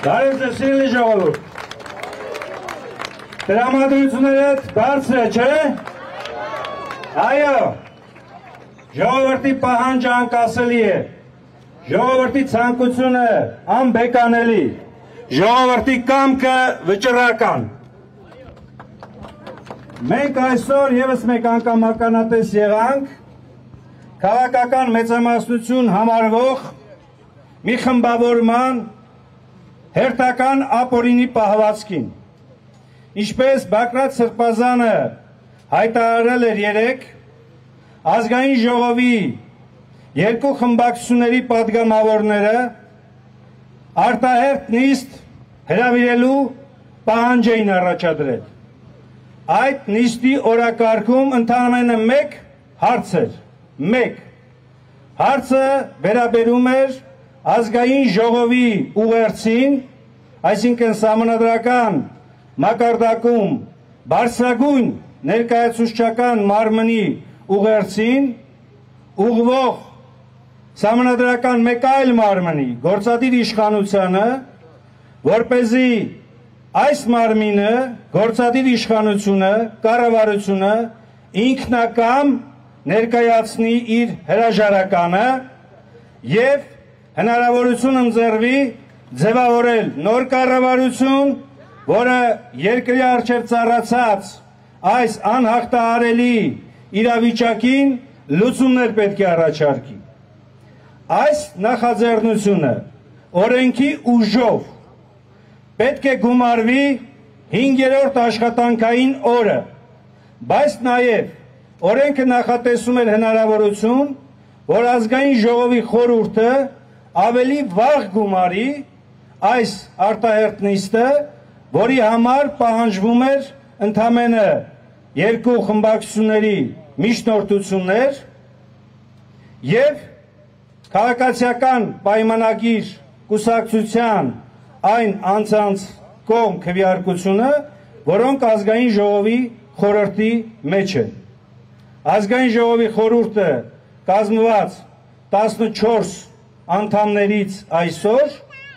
Բարև ձեզ սիրելի ժողովուրդ։ Տրամադրությունները բարձր է, չէ՞։ Այո։ Ժողովրդի պահանջը անկասելի է։ Ժողովրդի ցանկությունը անբեկանելի։ Ժողովրդի կամքը վճռական։ Մենք այսօր ևս մեկ անգամ ականատես եղանք քաղաքական մեծամասնություն համարվող մի խմբավորման հերթական ապօրինի պահվածքին։ Ինչպես Բակրատ Սրբազանը հայտարարել էր երեկ, ազգային ժողովի երկու խմբակցությունների պատգամավորները արտահերթ նիստ հրավիրելու պահանջ էին առաջադրել։ Այդ նիստի օրակարգում ընդամենը մեկ հարց էր, մեկ հարցը վերաբերում էր ազգային ժողովի ուղերձին, այսինքն սահմանադրական մակարդակում բարձրագույն ներկայացուցչական մարմնի ուղերձին ուղղվող սահմանադրական մեկ այլ մարմնի գործադիր իշխանությանը, որպեսզի այս մարմինը գործադիր իշխանությունը, կառավարությունը ինքնակամ ներկայացնի իր հրաժարականը եւ հնարավորություն ընձեռվի ձևավորել նոր կառավարություն, որը երկրի առջև ծառացած այս անհաղթահարելի իրավիճակին լուծումներ պետք է առաջարկի։ Այս նախաձեռնությունը օրենքի ուժով պետք է գումարվի 5-րդ աշխատանքային օրը, բայց նաև օրենքը նախատեսում էր հնարավորություն, որ ազգային ժողովի խորհուրդը ավելի վաղ գումարի այս արտահերթ նիստը, որի համար պահանջվում էր ընդամենը երկու խմբակցությունների միջնորդություններ եւ քաղաքացիական պայմանագիր կուսակցության այն անձանց կողմ քվեարկությունը, որոնք ազգային ժողովի խորհրդի մեջ են։ Ազգային ժողովի խորհուրդը կազմված 14 անդամներից այսօր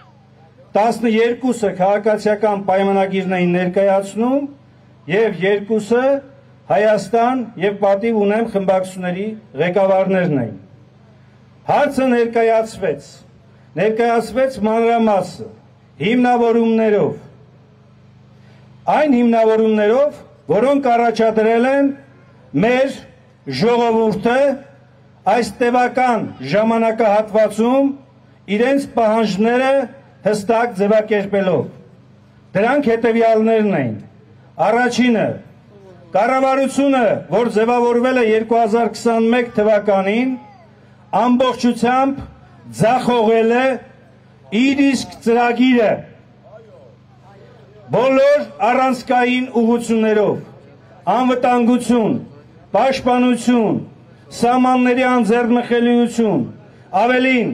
12-ը քաղաքացիական պայմանագիրն էին ներկայացնում եւ 2-ը Հայաստան եւ պատիվ ունեմ խմբակցությունների ղեկավարներն էին։ Հարցը ներկայացվեց մանրամասը հիմնավորումներով, այն հիմնավորումներով, որոնք առաջադրել են մեր ժողովուրդը այս տևական ժամանակահատվածում իրենց պահանջները հստակ ձևակերպելով։ Դրանք հետևյալներն էին։ Առաջինը, կառավարությունը, որ ձևավորվել է 2021 թվականին, ամբողջությամբ ձախողել է իր իսկ ծրագիրը բոլոր առանցքային ուղղություններով, անվտանգություն, պաշտպանություն, սահմանների անձեռնխելիություն, ավելին,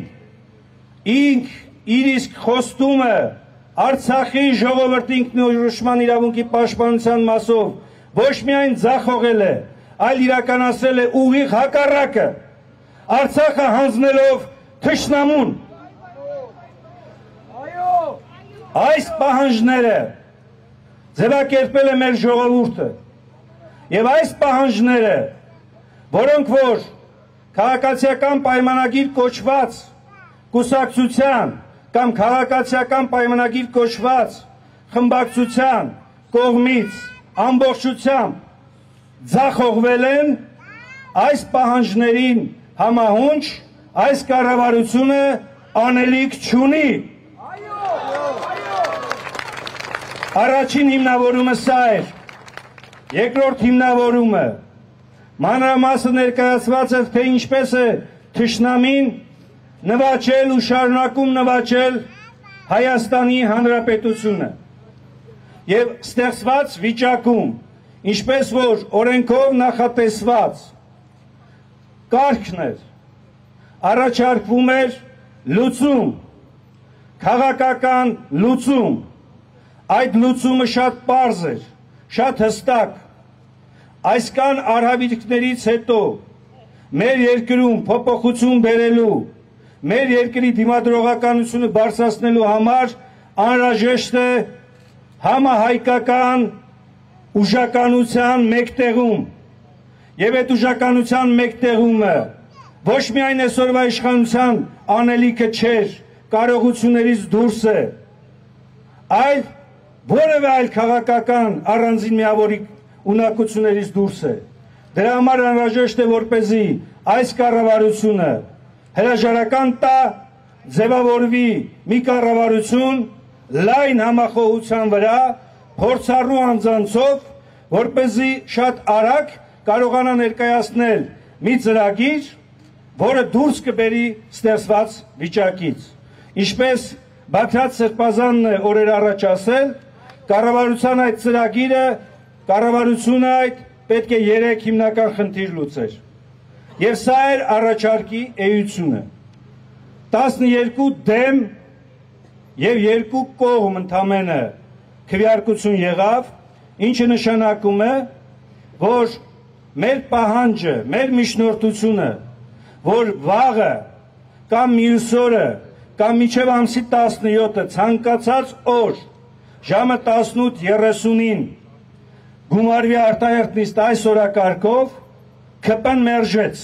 իր իսկ խոստումը Արցախի ժողովրդի ինքնորոշման իրավունքի պաշտպանության մասով ոչ միայն ձախողել է, այլ իրականացրել է ուղիղ հակառակը, Արցախը հանձնելով թշնամուն։ Այս պահանջները ձևակերպել է մեր ժողովուրդը եւ այս պահանջները, որոնք որ քաղաքացիական պայմանագիր կոչված կուսակցության կամ քաղաքացիական պայմանագիր կոչված խմբակցության կողմից ամբողջությամբ ձախողվել են, այս պահանջներին համահունչ այս կառավարությունը անելիք չունի։ Առաջին հիմնավորումը սա էր, երկրորդ հիմնավորումը մանրամասը ներկայացված էր, թե ինչպես է թշնամին նվաճել ու շարունակում նվաճել Հայաստանի Հանրապետությունը եւ ստեղծված վիճակում, ինչպես որ օրենքով նախատեսված կարգն էր, առաջարկվում էր լուծում, քաղաքական լուծում, այդ լուծումը շատ պարզ էր, շատ հստակ, այսքան արհավիրքներից հետո մեր երկրում փոփոխություն բերելու, մեր երկրի դիմադրողականությունը բարձրացնելու համար անհրաժեշտ է համահայկական ուժականության մեկտեղում եւ այդ ուժականության մեկտեղումը ոչ միայն այսօրվա իշխանության անելիքը չէր, կարողություններից դուրս է, այլ որևէ այլ քաղաքական առանձին միավորի ունակություններից դուրս է։ Դրա համար անհրաժեշտ է որպեսզի այս կառավարությունը հրաժարական տա, ձևավորվի մի կառավարություն լայն համախոհության վրա, փորձառու անձանցով, որպեսզի շատ արագ կարողանա ներկայացնել մի ծրագիր, որը դուրս կբերի ստեղծված վիճակից։ Ինչպես Բագրատ Սրբազանն է օրեր առաջ ասել, կառավարության այդ ծրագիրը, կառավարությունը այդ պետք է 3 հիմնական խնդիր լուծեր։ Եվ սա էր առաջարկի էությունը։ 12 դեմ եւ 2 կողմ ընդամենը քվեարկություն եղավ, ինչը նշանակում է, որ մեր պահանջը, մեր միջնորդությունը, որ վաղը կամ մյուս օրը կամ մինչև ամսի 17-ը ցանկացած օր ժամը 18:30-ին գումարվի արտահերթ նիստ այս օրակարգով ԿՊ-ն մերժեց։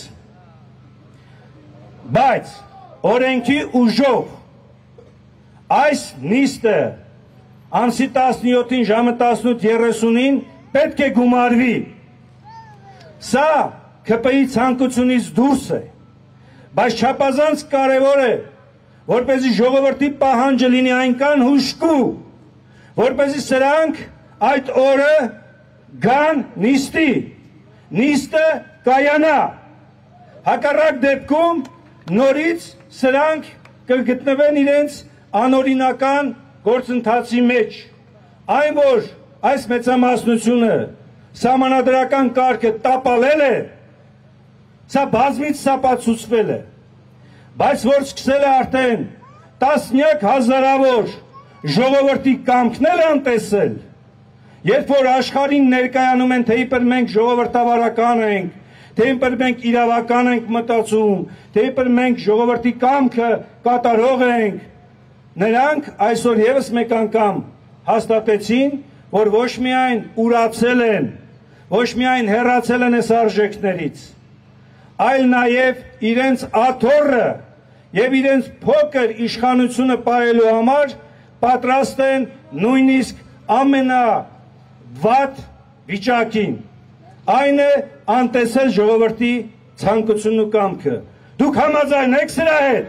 Բայց օրենքի ուժով այս նիստը ամսի 17-ին ժամը 18:30-ին պետք է գումարվի։ Սա ԿՊ-ի ցանկությունից դուրս է, բայց չափազանց կարևոր է, որպեսզի ժողովրդի պահանջը լինի այնքան հուժկու, որպեսզի սրանք այդ օրը գան նիստի, նիստը կայանա, հակառակ դեպքում նորից սրանք կգտնվեն իրենց անօրինական գործընթացի մեջ, այն որ այս մեծամասնությունը սահմանադրական կարգը տապալել է, սա բազմից սապացուցվել է, բայց որ սկսել է արդեն տասնյակ հազարավոր ժողովրդի կամքներ անտեսել, երբ որ աշխարհին ներկայանում են, թե իբր մենք ժողովրդավարական ենք, թե իբր մենք իրավական ենք մտածում, թե իբր մենք ժողովրդի կամքը կատարող ենք, նրանք այսօր եւս մեկ անգամ հաստատեցին, որ ոչ միայն ուրացել են, ոչ միայն հեռացել են այս արժեքներից, այլ նաև իրենց աթոռը եւ իրենց փոքր իշխանությունը պահելու համար պատրաստ են նույնիսկ ամենավատ վիճակին, այն է անտեսել ժողովրդի ցանկությունն ու կամքը։ Դուք համաձայն եք սրա հետ։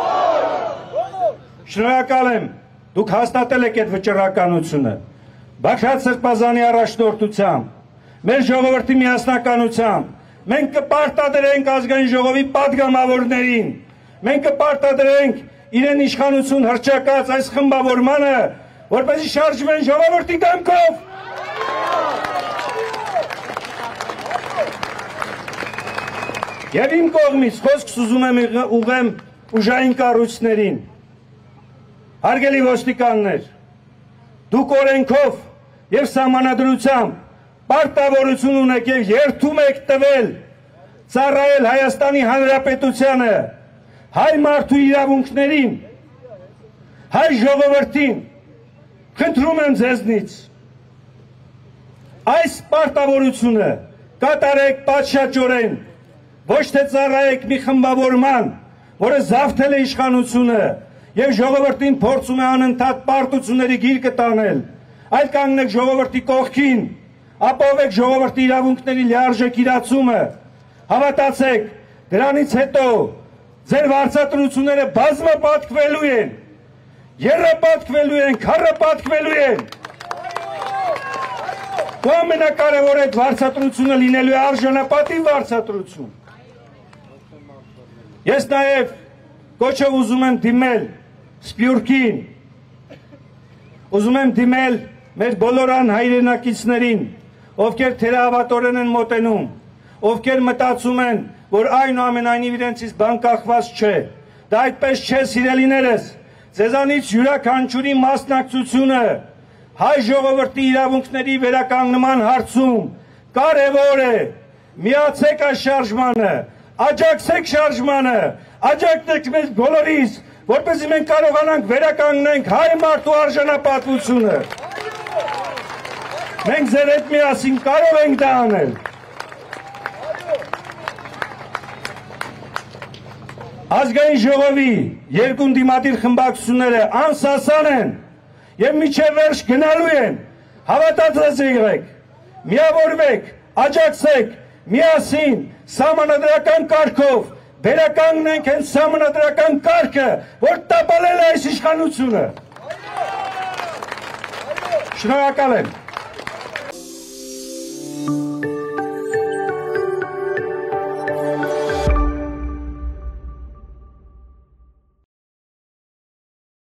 Շնորհակալ եմ, դուք հաստատել եք այդ վճռականությունը։ Բագրատ Սրբազանի առաջնորդությամբ, մեր ժողովրդի միասնականությամբ, մենք կպարտադրենք ազգային ժողովի պատգամավորներին, մենք կպարտադրենք իրեն իշխանություն հռչակած այս խմբավորմանը, որպեսզի շարժվեն ժողովրդի կամքով։ Եվ իմ կողմից խոսքս ուզում եմ ուղղեմ ուժային կառույցներին։ Հարգելի ոստիկաններ, դուք օրենքով եւ սահմանադրությամբ պարտավորություն ունեք եւ երդում եք տվել ծառայել Հայաստանի Հանրապետությանը, հայ մարդու իրավունքներին, հայ ժողովրդին, խնդրում եմ ձեզնից, այս պարտավորությունը կատարեք պատշաճորեն, ոչ թե ծառայեք մի խմբավորման, որը զավթել է իշխանությունը եւ ժողովրդին փորձում է անընդհատ պարտությունների գիրկը տանել, այլ կանգնեք ժողովրդի կողքին, ապահովեք ժողովրդի իրավունքների լիարժեք իրացումը, հավատացեք, դրանից հետո ձեր վարձատրությունները բազմապատկվելու են, եռապատկվելու են, քառապատկվելու են։ Ու ամենակարևոր այդ վարձատրությունը լինելու է արժանապատիվ վարձատրություն։ Ես նաև կոչով ուզում եմ դիմել Սփյուռքին, ուզում եմ դիմել մեր բոլոր անհայրենակիցներին, ովքեր թերահավատորեն են մոտենում, ովքեր մտածում են, որ այնուամենայնիվ իրենցից բան կախված չէ։ Դա այդպես չէ, սիրելիներս, ձեզանից յուրաքանչյուրի մասնակցությունը հայ ժողովրդի իրավունքների վերականգնման հարցում կարևոր է։ Միացեք այս շարժմանը, աջակցեք շարժմանը, աջակցեք մեզ բոլորիս, որպեսզի մենք կարողանանք վերականգնենք հայ մարդու արժանապատվությունը։ Մենք ձեր հետ միասին կարող ենք դա անել։ Ազգային ժողովի երկու դիմադիր խմբակցությունները անսասան են եւ միջև վերջ գնալու են։ Հավատացած եղեք, միավորվեք, աջակցեք, միասին սահմանադրական կարգով վերականգնենք հենց սահմանադրական կարգը, որ տապալել է այս իշխանությունը։ Շնորհակալ եմ։